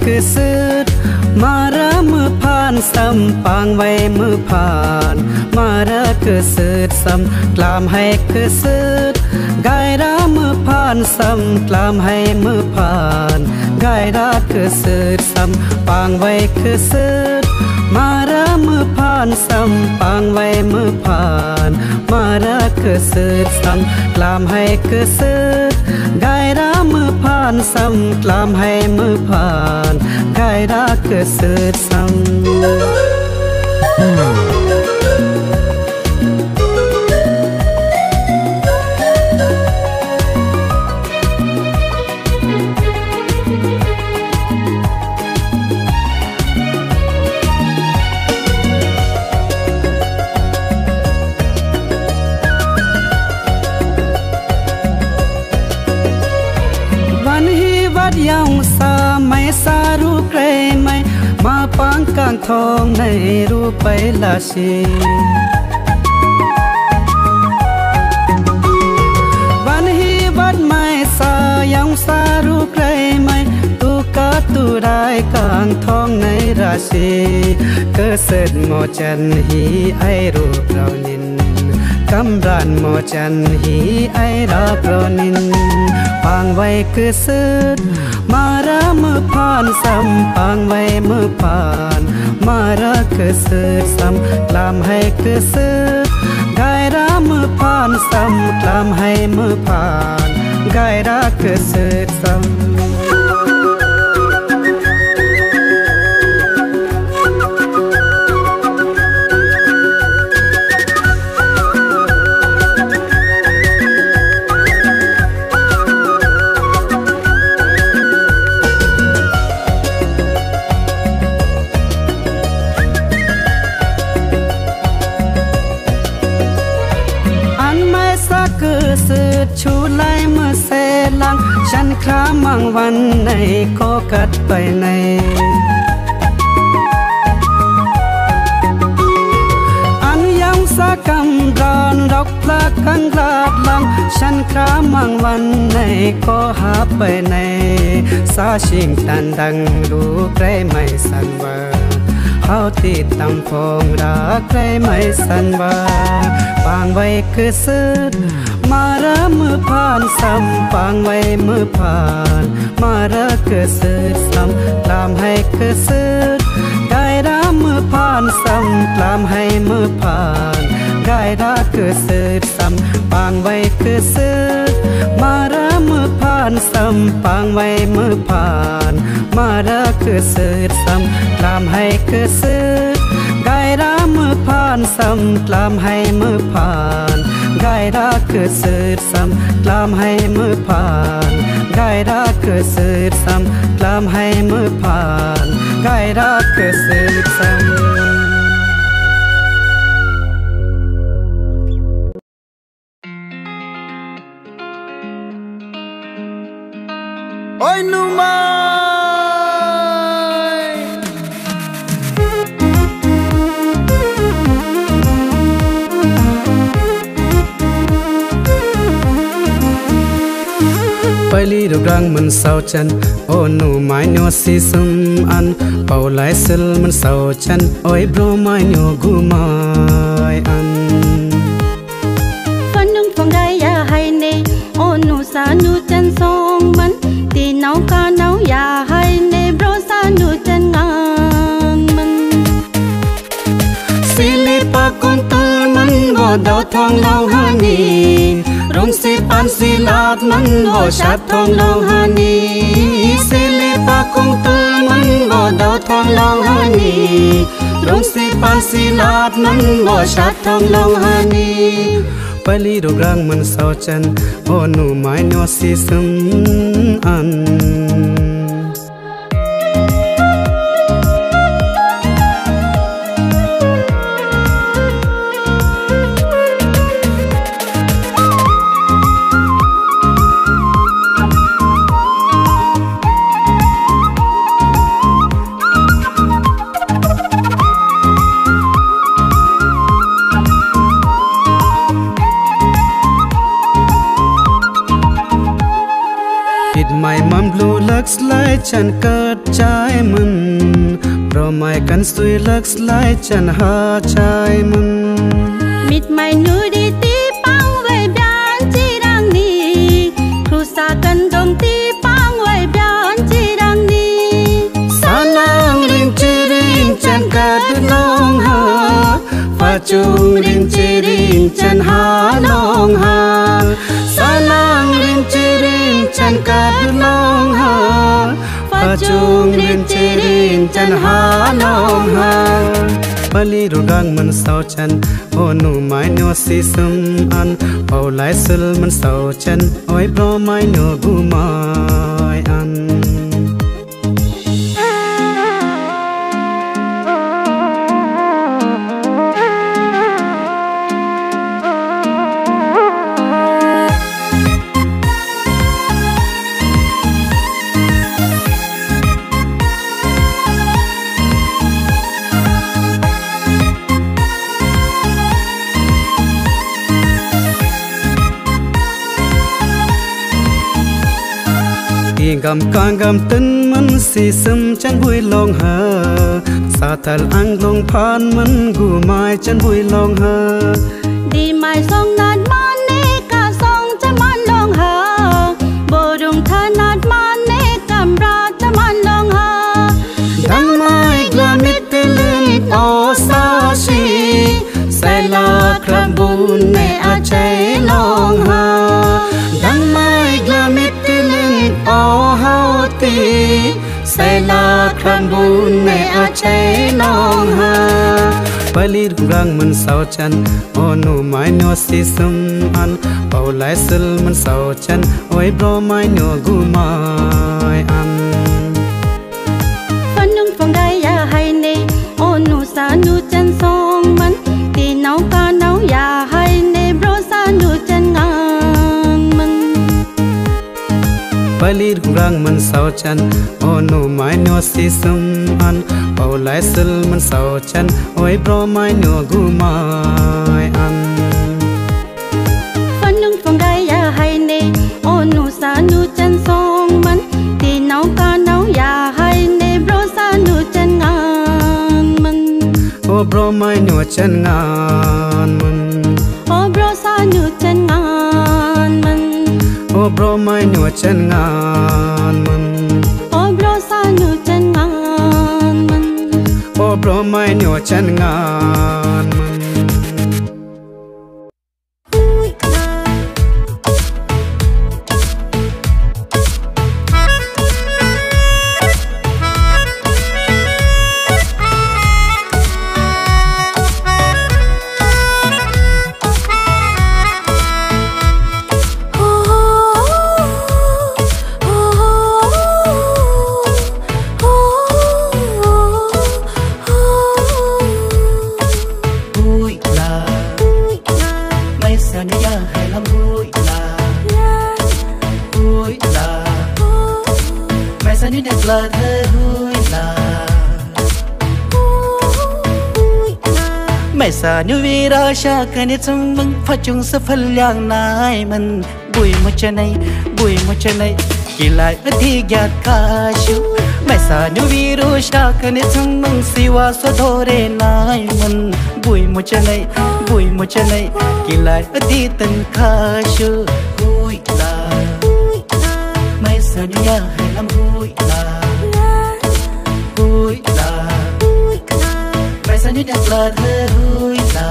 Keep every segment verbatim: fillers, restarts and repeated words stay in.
คือสืดมาระมือผ่านซ้ำปางไว้มือผ่านมาระคือสืดซ้ำกลามให้คือสืดไกระมือผ่านซ้ำกลามให้มือผ่านไกระคือสืดซ้ำปางไว้คือสืดมาระมือผ่านซ้ำปางไว้มือผ่านมาระคือสืดซ้ำกลามให้คือสืดไกระมือผ่านซ้ำกลามให้มือผ่านไกระคือสืดซ้ำยังสาไม่สารู้ใครไหมมาปังกลางทองในรู้ไปลาชีวันฮีวัดไม่สายังสารู้ใครไหมตูกาตูได้กลางทองในราชีเกิดเสด็จโมจันฮีไอรูปเรานินกำรันโมจันฮีไอรักเรานินปางไว้คือสืดมาระมือผ่านซ้ำปางไว้มือผ่านมาระคือสืดซ้ำกลามให้คือสืดไกระมือผ่านซ้ำกลามให้มือผ่านไกระคือสืดซ้ำชูไลเมื่อเสลังฉันครามังวันในก็กัดไปในอันยังสะกำรอนดอกพลากังกลาดลังฉันครามังวันในก็หาไปในสาชิงตันดังดูใครไม่สันว่าเขาติดตามฟองรักใครไม่สันว่าปางไว้คือสืดมาระมือผ่านซ้ำปางไว้มือผ่านมาระคือสืดซ้ำกลามให้คือสืดไกระมือผ่านซ้ำกลามให้มือผ่านไกระคือสืดซ้ำปางไว้คือสืดมาระมือผ่านซ้ำปางไว้มือผ่านมาระคือสืดซ้ำกลามให้คือสืดไกระมือผ่านซ้ำกลามให้มือผ่านไกระคือสืดซ้ำกลามให้มือผ่านไกระคือสืดซ้ำกลามให้มือผ่านไกระคือสืดซ้ำโอ้ยนูมาไปลีดอกรังมันเศร้าจันโอ้หนูไม้เนาะสีสมอันเป่าไหลสิลมันเศร้าจันโอ้ยโปรไม้เนาะกูไม้อันฝันนึงฟังได้อย่าให้เนโอ้หนูสาหนูจันสองมันตีเนาก็เนาอย่าให้เนโปรสาหนูจันงานมันสิลิปะกุนตุลมันบ่ดาวทองเล่าฮานีรงสิปันสิลาดมันบ่ชัดทองลองฮานีสิลิปะคงตุลมันบ่ดาวทองลองฮานีรงสิปันสิลาดมันบ่ชัดทองลองฮานีไปลีดอกรังมันเศร้าจันโอ้หนูไม้เนาะสีสมอันไม่มันบลูเลิกสไลฉันเกิดใจมันเพราะไม่กันสวยเลิกสไลฉันหาใจมันมิดไม่นูดีตีปังไว้บานจีรังนี้ครูสากันดมตีปังไว้บานจีรังนี้สานังรินจีรินฉันกัดลองหาฟ้าจุงรินจีรินฉันหาลองหาสานังรินจีรินฉันกัดลองหาฟ้าจุงรินจีรินฉันหาลองหาบาลีรูดังมันเศร้าฉันโอ้หนูไม่หนูสิสมอันเป่าไหลสิลมันเศร้าฉันโอ้ยเพราะไม่หนูกูไม่อันกำกางกำตึนมันสีซึมฉันบุยลองหาสาทัลอังลงพานมันกูไม่ฉันบุยลองหาดีไม่ส่งนัดมันเนกาส่งจะมันลองหาโบดุงเธอนัดมันเนกำราจะมันลองหาดังไม่กลามิตลินโอซาชีใส่ลาครำบุญในอาใจลองหาดังไม่กลามิตลินโอเฮาตีใส่ลาครำบุญในอาใจลองหาบาลีรูดังมันเศร้าฉันโอ้หนูไม่หนูสิสมอันเป่าไหลสิลมันเศร้าฉันโอ้ยเพราะไม่หนูกูไม่อันฝันนุ่งฟงได้ยาให้เนโอ้หนูสาหนูจันทรงมันตีเนาก็เนาอยาให้เนโบรสาหนูจันงานมันบาลีรูดังมันเศร้าฉันโอ้หนูไม่หนูสิสมอันเป่าไหลสิลมันเศร้าฉันโอ้ยเพราะไม่หนูกูไม่อันฝันนุ่งฟงได้ยาให้เนโอ้หนูสาหนูจันทรงมันตีเนาก็เนาอยาให้เนโบรสาหนูจันงานมันโอ้เพราะไม่หนูจันงานมันโอ้โบรสาหนูจันงานมันโอ้เพราะไม่หนูจันงานมันโอ้โบรสาหนูจันงานมันโอ้เพราะไม่หนูจันงานมันไม่สานุวีราชากันในจงมึงพระจงสะพันอย่างนายมันบุยมุจนัยบุยมุจนัยกีฬาอธิญาตคาชูไม่สานุวีราชากันในจงมึงสิวาสโดเรนายมันบุยมุจนัยบุยมุจนัยกีฬาอธิตันคาชูบุยลาไม่สานุยาให้ลำบุยลาบุยลาไม่สานุดักลาเธอบุยลา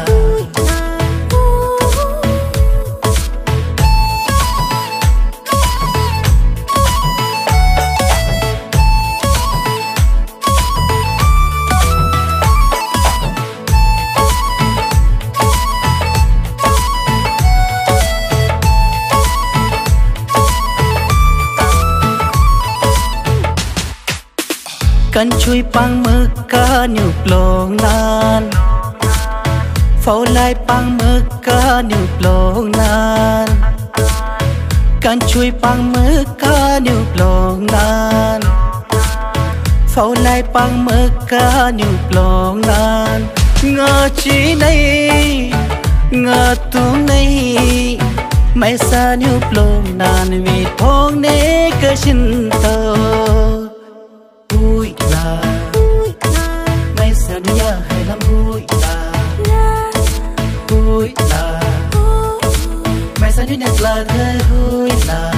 กันช่วยปังมือกานิ้วโปลงนานเฝ้าลายปังมือกานิ้วโปลงนานกันช่วยปังมือกานิ้วโปลงนานเฝ้าลายปังมือกานิ้วโปลงนานงาจีในงาตุในไม่สานิวปลงนานมีทองเนกชินเตอหุยลาไม่สานิยาให้ลำหุยลาหุยลาไม่สานิยาลาเธอหุยลา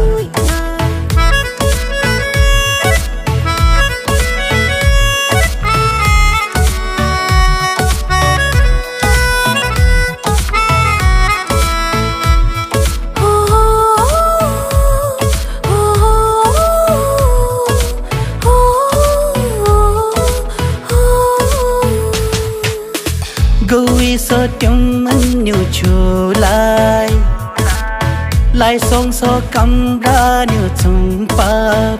so trong mình nhiều chiều lại lại song so cầm ra nhiều trong bắp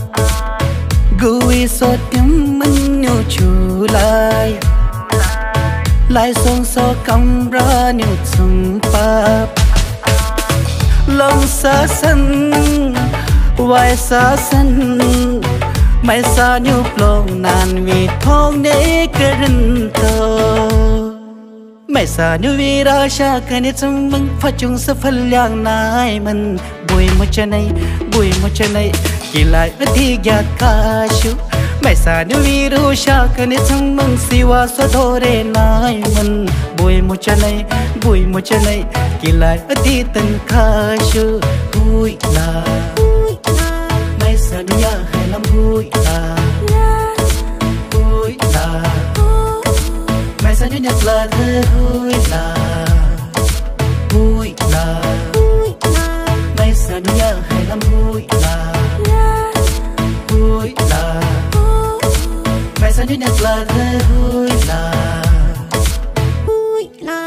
gửi so trong mình nhiều chiều lại lại song so cầm ra nhiều trong bắp lòng xa xanh vài xa xanh mai xa nhiều lòng nàn vì thong để cái rừng thơไม่สานุวิราชากันในจงมึงพจุงสะพลอย่างนายมันบุยมุจนัยบุยมุจนัยกีฬาอธิยากาชุไม่สานุวิราชากันในจงมึงสิวาสโดเรนายมันบุยมุจนัยบุยมุจนัยกีฬาอธิตันคาชุหุยลาไม่สานุยาให้ลำหุยลาหุยลาไม่สานุยาลาเธอหุยลาหุยลาไม่สานุยาให้ลำหุยลาหุยลาไม่สานุยาลาเธอหุยลาหุยลา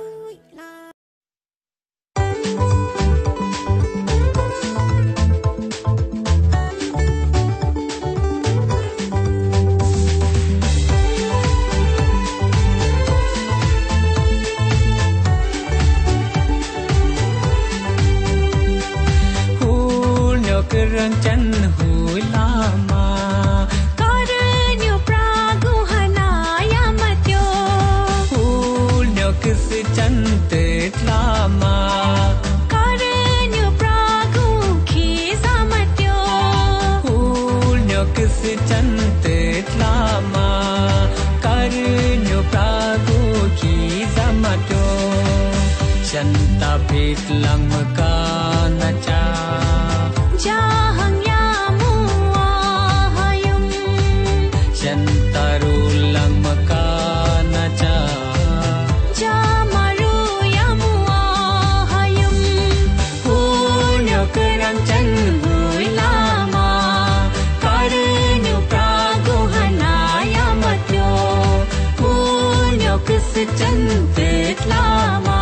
Rang chan hui lama karenyo pragu hanaya matyo hul nyo kis chan tet lama karenyo pragu khisa matyo hul nyo kis chan tet lama karenyo pragu khisa matyo chanta pit lang makana cha Jahang yamu ahayum Jantaru lang makana cha Jamaru yamu ahayum Hunyo kerang chan hui lama Karenyo pragu hanaya matyo Hunyo kisi chan tet lama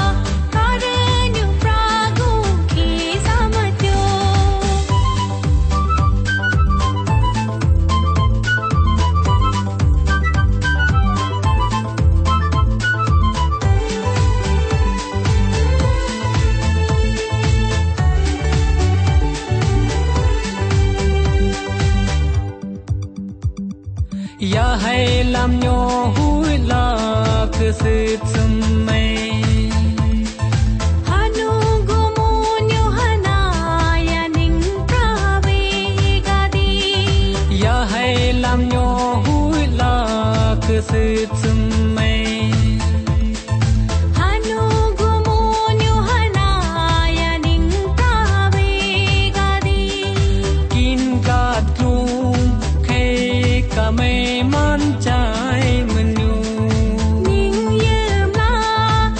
Ya hai lam nyo hui la kisit sumay Hanu gumu nyo hanaya ning pravi gadi Ya hai lam nyo hui la kisit sumay Hanu gumu nyo hanaya ning pravi gadi Kin ka tlung khay kamay man chai menu ning yem la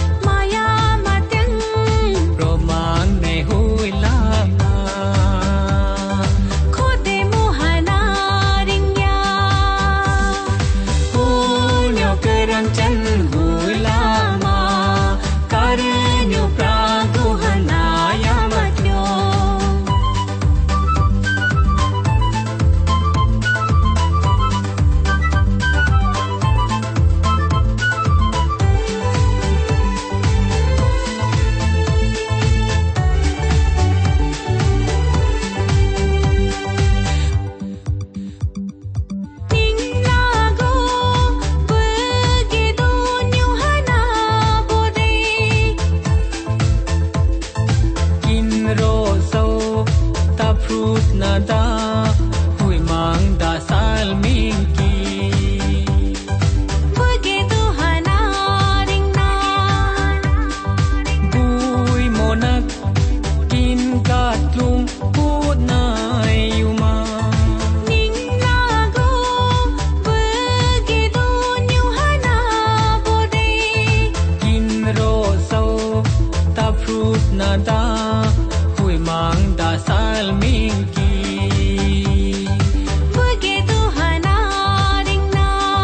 nada hui mang da sal min ki buge tu hana ring na bui monak kin ka tlum pu na yuma ning na go buge tu nyu hana bode kin ro so ta fruit nada hui mang da sal min ki buge tu hana ring na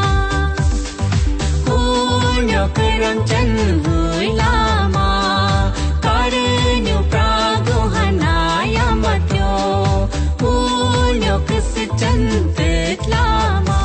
hunyo kerang chan hui lama kare nyu prago hana yamatyo hunyo kis chan tet lama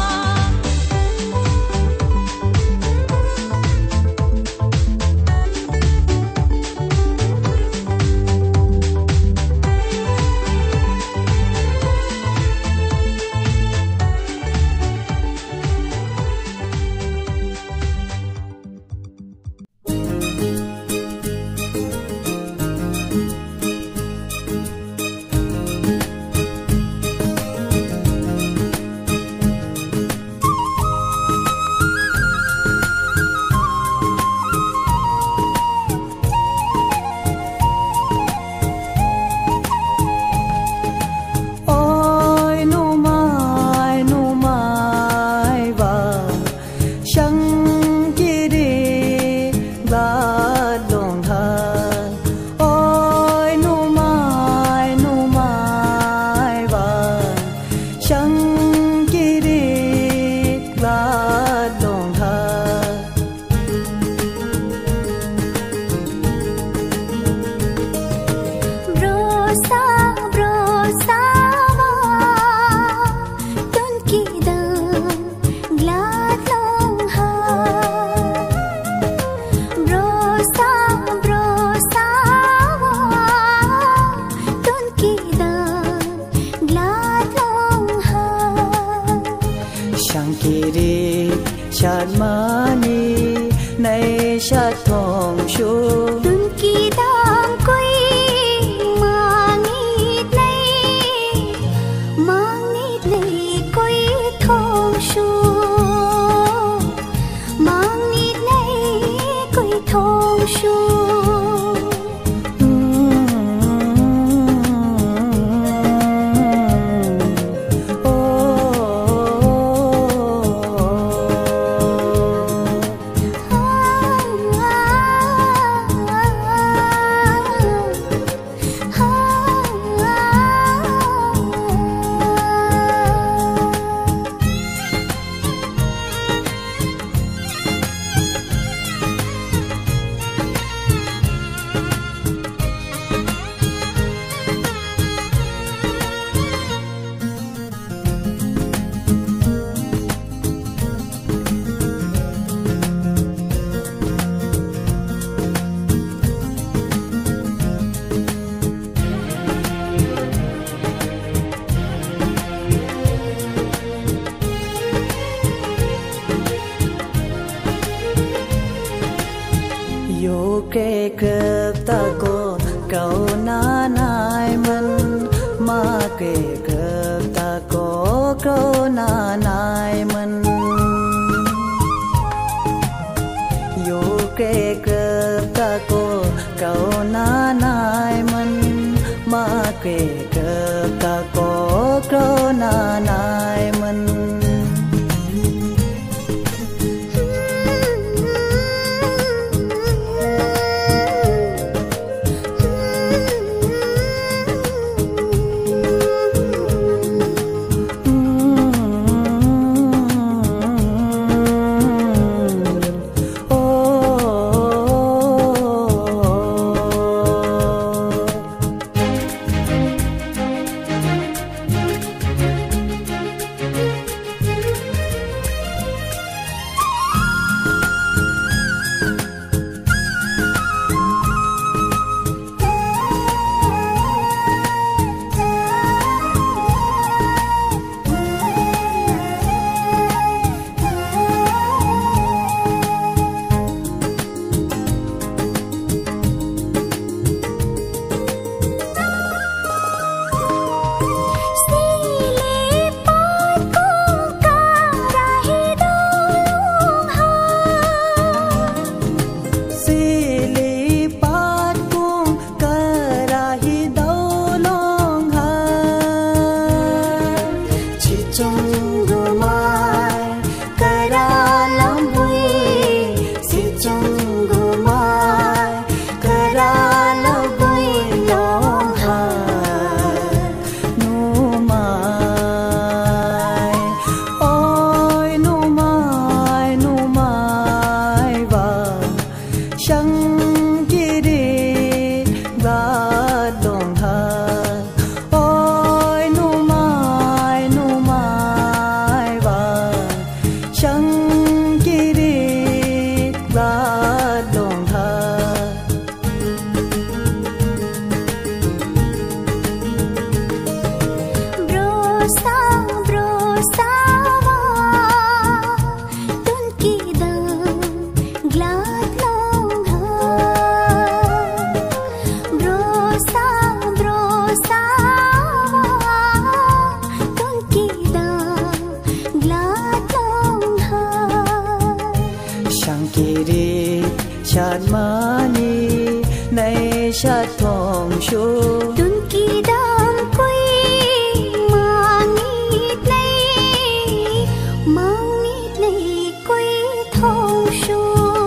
ชาติมานีในชาติทองชูดุนกีดำกุยมางีดในมางีดในกุยทองชู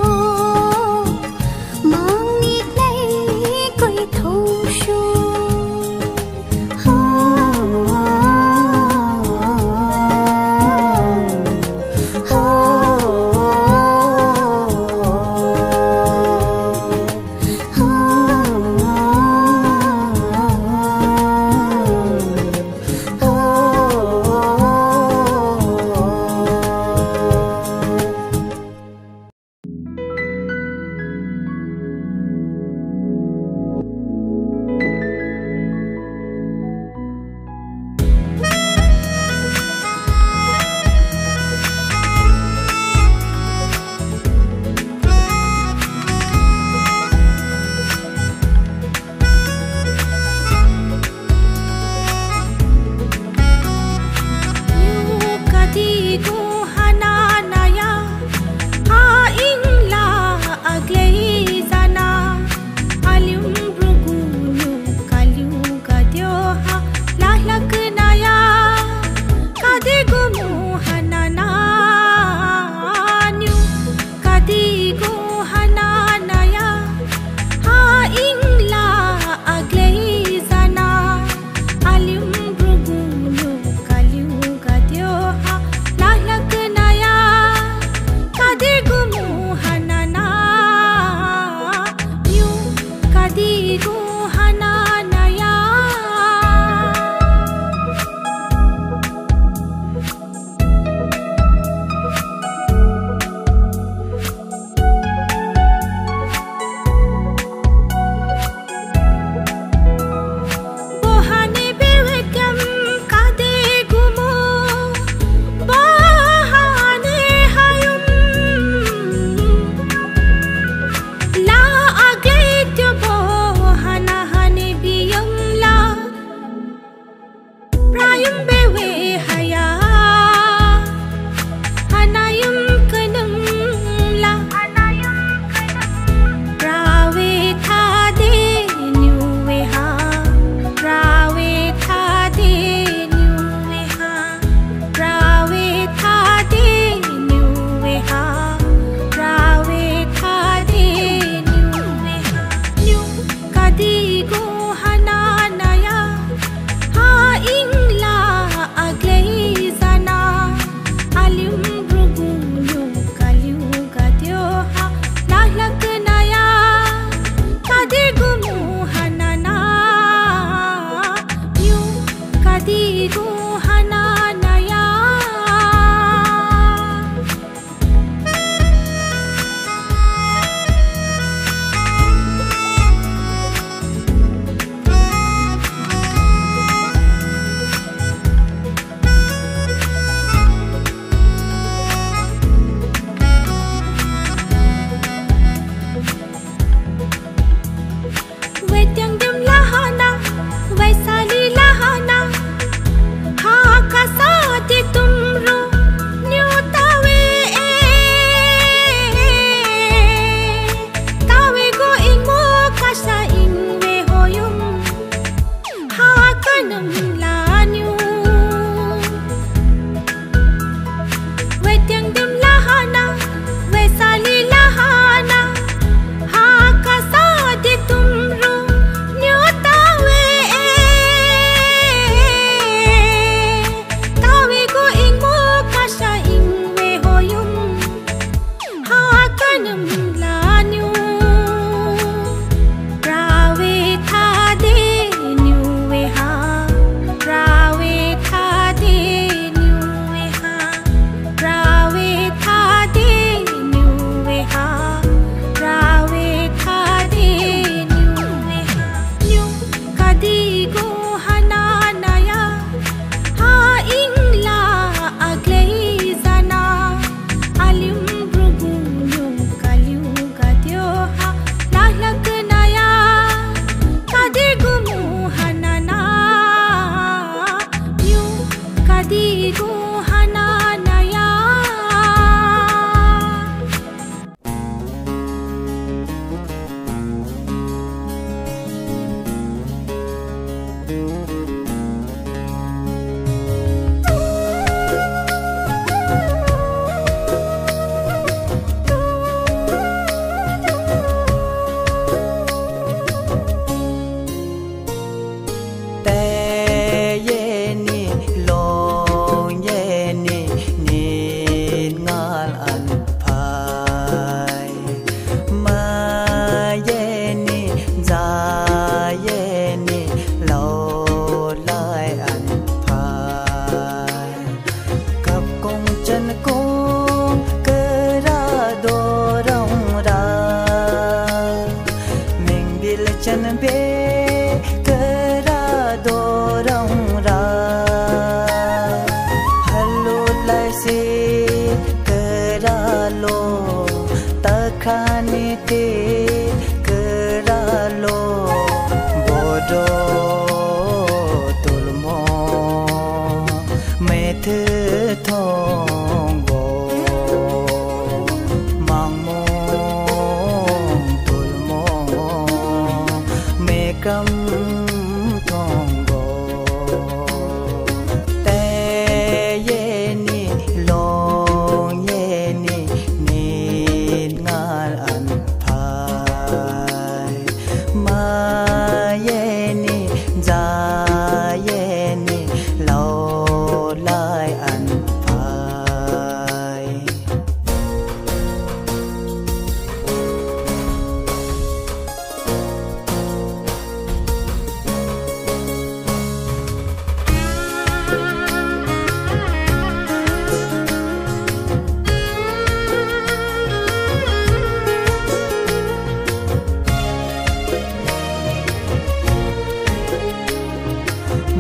มางีดในกุยทองชู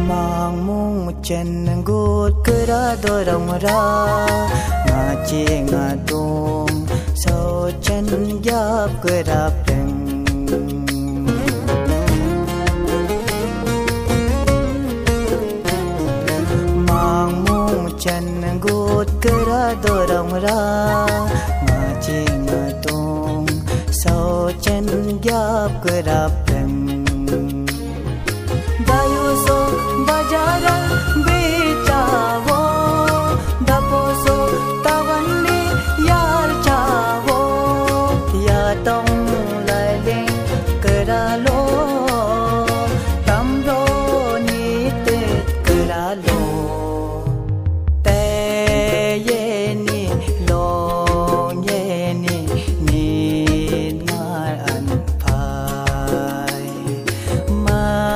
mang mung chen gut kra do rong ra nga chi nga tung so chen yap kra peng mang mung chen gut kra do rong ra nga chi nga tung so chen yap kra peng dayu so bajaran bechawo daposo tawanli yar chawo ya tong lai ling karalo tamro ni te karalo te ye ni long ye ni ni ngar an phai ma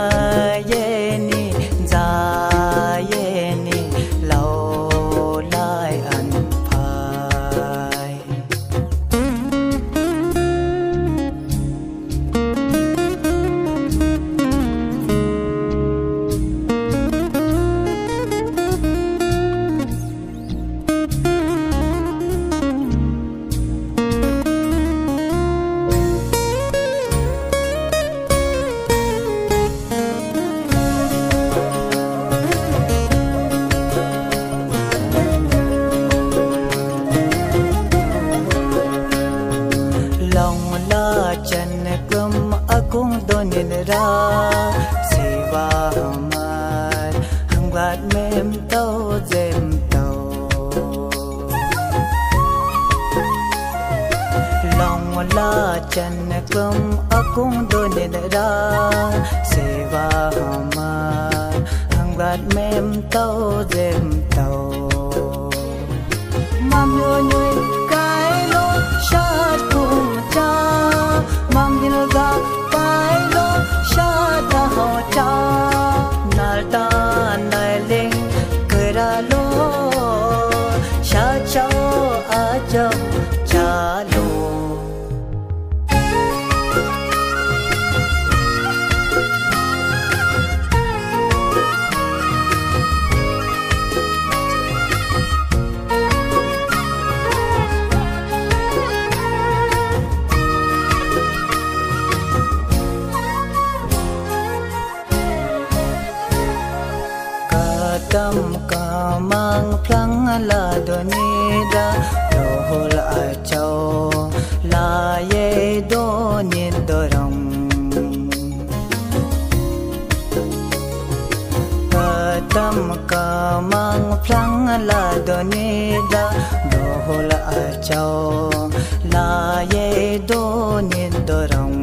akung donin ra sewa hamar hangbat mem tau jem tau long la chan kum akung donin ra sewa hamar hangbat mem tau jem tau mam yo nyoy kai lo shat kum cha mam din ga kai lo shat ho cha nal ta nai ling kra lo sha cha a cha cha lo tam ka mang phlang la do ni da do hol a chao la ye do ni do rong ka tam ka mang phlang la do ni da do hol a chao la ye do ni do rong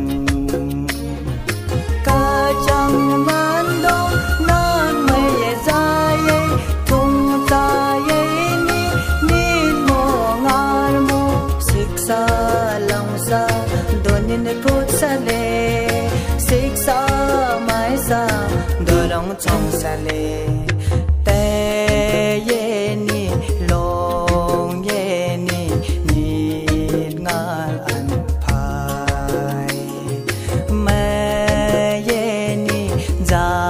ka chang man do nan mai ye za donin put sale siksa mai sa dorong chong sale te ye ni long ye ni ni ngal an phai ma ye ni za